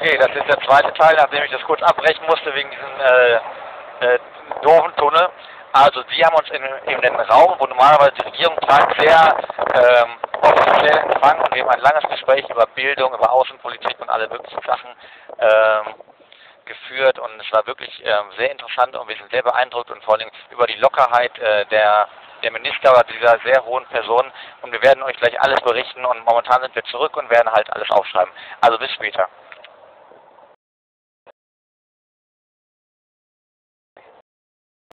Okay, das ist der zweite Teil, nachdem ich das kurz abbrechen musste wegen diesem doofen Tunnel. Also die haben uns in den Raum, wo normalerweise die Regierung tagt, sehr offiziell empfangen und wir haben ein langes Gespräch über Bildung, über Außenpolitik und alle möglichen Sachen geführt und es war wirklich sehr interessant und wir sind sehr beeindruckt und vor allem über die Lockerheit der Minister oder dieser sehr hohen Person und wir werden euch gleich alles berichten und momentan sind wir zurück und werden halt alles aufschreiben. Also bis später.